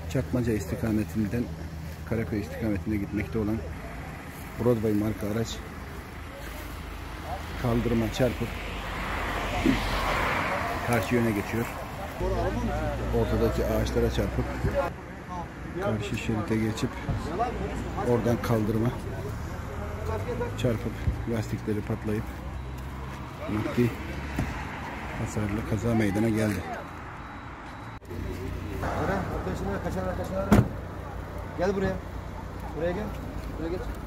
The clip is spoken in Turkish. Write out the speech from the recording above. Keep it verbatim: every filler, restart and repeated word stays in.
Çakmaca istikametinden Karaköy istikametine gitmekte olan Broadway marka araç kaldırıma çarpıp karşı yöne geçiyor. Ortadaki ağaçlara çarpıp karşı şerite geçip oradan kaldırıma çarpıp lastikleri patlayıp maddi hasarlı kaza meydana geldi. Arkadaşına kaçan arkadaşına gel buraya. Buraya gel. Buraya geç.